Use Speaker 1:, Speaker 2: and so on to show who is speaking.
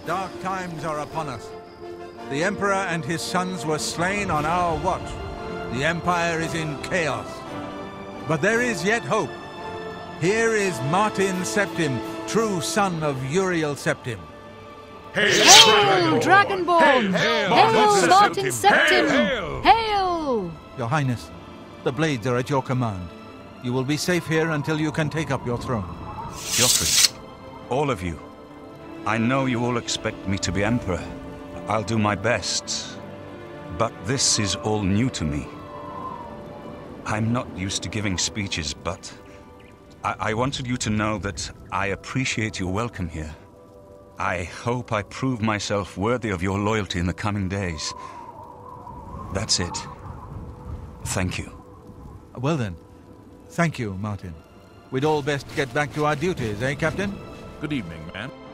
Speaker 1: Dark times are upon us. The Emperor and his sons were slain on our watch. The Empire is in chaos. But there is yet hope. Here is Martin Septim, true son of Uriel Septim.
Speaker 2: Hail, Dragonborn! Hail, Martin Septim! Hail!
Speaker 1: Your Highness, the blades are at your command. You will be safe here until you can take up your throne.
Speaker 3: Joffrey, all of you. I know you all expect me to be Emperor. I'll do my best. But this is all new to me. I'm not used to giving speeches, but I wanted you to know that I appreciate your welcome here. I hope I prove myself worthy of your loyalty in the coming days. That's it. Thank you.
Speaker 1: Well then, thank you, Martin. We'd all best get back to our duties, eh, Captain?
Speaker 4: Good evening, man.